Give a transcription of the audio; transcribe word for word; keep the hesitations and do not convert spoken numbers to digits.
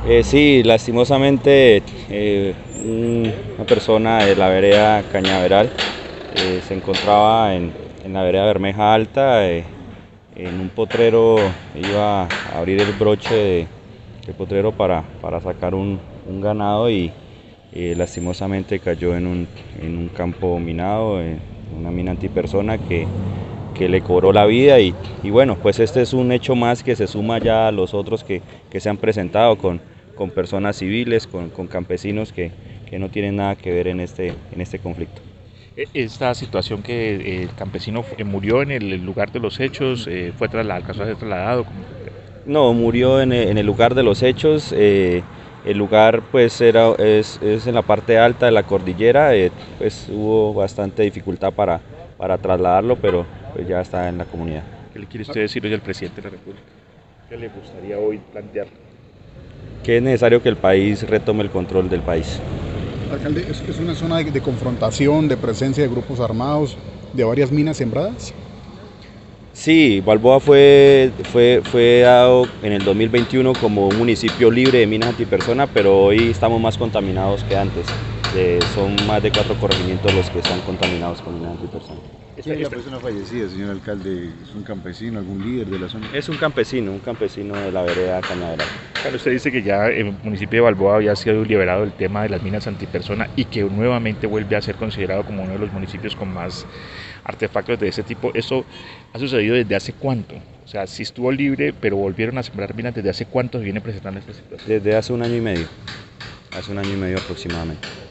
Eh, sí, lastimosamente eh, un- una persona de la vereda Cañaveral eh, se encontraba en, en la vereda Bermeja Alta, eh, en un potrero, iba a abrir el broche de- del potrero para, para sacar un, un ganado y eh, lastimosamente cayó en un, en un campo minado, en una mina antipersona que que le cobró la vida y, y bueno, pues este es un hecho más que se suma ya a los otros que, que se han presentado con, con personas civiles, con, con campesinos que, que no tienen nada que ver en este, en este conflicto. E- Esta situación que eh, el campesino fu- eh, murió en el lugar de los hechos, eh, fue trasladado, alcanzó a ser trasladado. ¿Cómo fue? No, murió en el, en el lugar de los hechos, eh, el lugar pues era, es, es en la parte alta de la cordillera, eh, pues hubo bastante dificultad para, para trasladarlo, pero pues ya está en la comunidad. ¿Qué le quiere usted decir hoy al presidente de la República? ¿Qué le gustaría hoy plantear? Que es necesario que el país retome el control del país. Alcalde, ¿es, es una zona de, de confrontación, de presencia de grupos armados, de varias minas sembradas? Sí, Balboa fue, fue, fue dado en el dos mil veintiuno como un municipio libre de minas antipersona, pero hoy estamos más contaminados que antes. Eh, son más de cuatro corregimientos los que están contaminados con minas antipersona. ¿Quién es la persona fallecida, señor alcalde? ¿Es un campesino, algún líder de la zona? Es un campesino, un campesino de la vereda Cañaveral. Claro, usted dice que ya el municipio de Balboa había sido liberado del tema de las minas antipersona y que nuevamente vuelve a ser considerado como uno de los municipios con más artefactos de ese tipo. ¿Eso ha sucedido desde hace cuánto? O sea, si estuvo libre, pero volvieron a sembrar minas, ¿desde hace cuánto se viene presentando esta situación? Desde hace un año y medio, hace un año y medio aproximadamente.